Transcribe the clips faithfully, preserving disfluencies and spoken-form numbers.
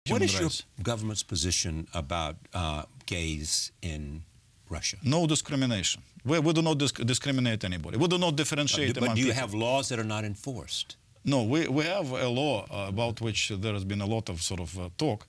What is rights. your government's position about uh, gays in Russia? No discrimination. We, we do not disc discriminate anybody. We do not differentiate uh, among But do you people. have laws that are not enforced? No, we, we have a law uh, about which there has been a lot of sort of uh, talk,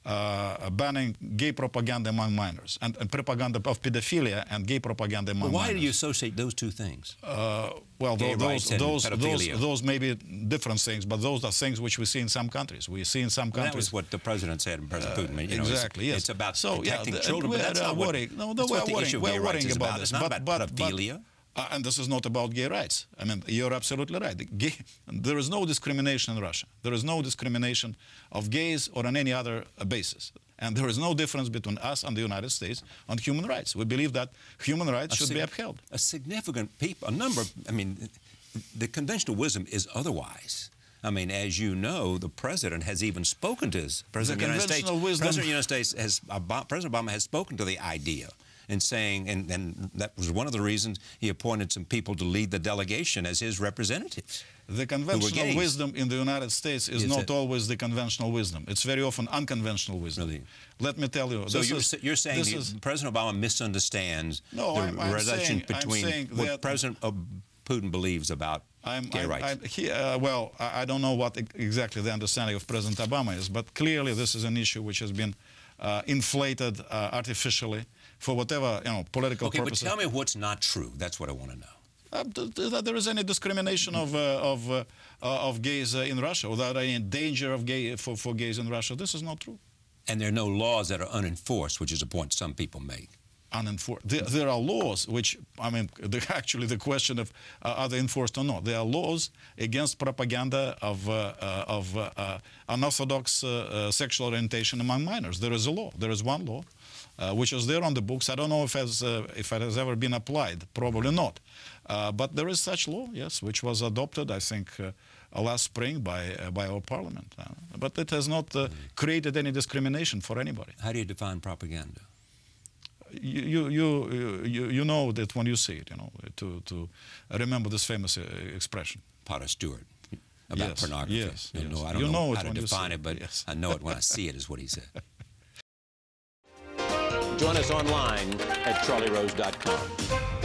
uh, banning gay propaganda among minors, and, and propaganda of pedophilia and gay propaganda among well, why minors. do you associate those two things? Uh, well, Gay those, rights and those, those, pedophilia. those may be different things, but those are things which we see in some countries. We see in some Well, countries. that was what the president said, and President Uh, Putin. You know, exactly, it's, yes. It's about so, protecting yeah, the, children, but we're, that's uh, not what, worrying. No, no, that's we're what the worrying, issue of we're gay rights worrying is about about. this. It's not but, about but, pedophilia. But, uh, and this is not about gay rights. I mean, you're absolutely right. The gay, there is no discrimination in Russia. There is no discrimination of gays or on any other uh, basis. And there is no difference between us and the United States on human rights. We believe that human rights A should sig- be upheld. A significant people, a number of, I mean, the conventional wisdom is otherwise. I mean, as you know, the president has even spoken to his president The of the United States. conventional wisdom- President of the United States has, Ob- President Obama has spoken to the idea and saying, and, and that was one of the reasons he appointed some people to lead the delegation as his representatives. The conventional gays. wisdom in the United States is Is not it? always the conventional wisdom. It's very often unconventional wisdom. Really? Let me tell you. So this you're, is, sa- you're saying this the, is, President Obama misunderstands No, the I'm- I'm relation saying- I'm between saying what that- President Ob- Putin believes about I'm, gay I'm, rights. I'm, he, uh, well, I, I don't know what e- exactly the understanding of President Obama is, but clearly this is an issue which has been uh, inflated uh, artificially for whatever, you know, political Okay, purposes. but tell me what's not true. That's what I want to know. Uh, th- th- that there is any discrimination of uh, of uh, uh, of gays uh, in Russia, without any danger of gay for, for gays in Russia. This is not true. And there are no laws that are unenforced, which is a point some people make. Unenforced. There, there are laws which, I mean, the, actually the question of uh, are they enforced or not. There are laws against propaganda of uh, uh, of uh, uh, unorthodox uh, uh, sexual orientation among minors. There is a law. There is one law, uh, which is there on the books. I don't know if has uh, if it has ever been applied. Probably not. Uh, but there is such law, yes, which was adopted, I think, uh, uh, last spring by uh, by our parliament. Uh, but it has not uh, created any discrimination for anybody. How do you define propaganda? You, you, you, you know that when you see it, you know, to, to remember this famous uh, expression. Potter Stewart, about Yes, pornography. yes, You yes. know, I don't You know, know it how to when you define see it, it, but yes. I know it when I see it, is what he said. Join us online at charlie rose dot com.